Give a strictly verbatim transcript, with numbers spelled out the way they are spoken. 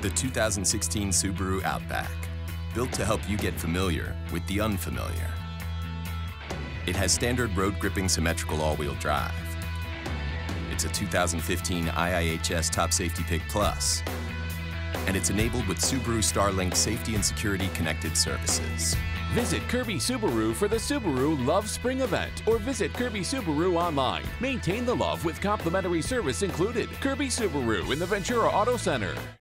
The two thousand sixteen Subaru Outback, built to help you get familiar with the unfamiliar. It has standard road-gripping symmetrical all-wheel drive. It's a two thousand fifteen I I H S Top Safety Pick Plus, and it's enabled with Subaru Starlink Safety and Security Connected Services. Visit Kirby Subaru for the Subaru Love Spring event, or visit Kirby Subaru online. Maintain the love with complimentary service included. Kirby Subaru in the Ventura Auto Center.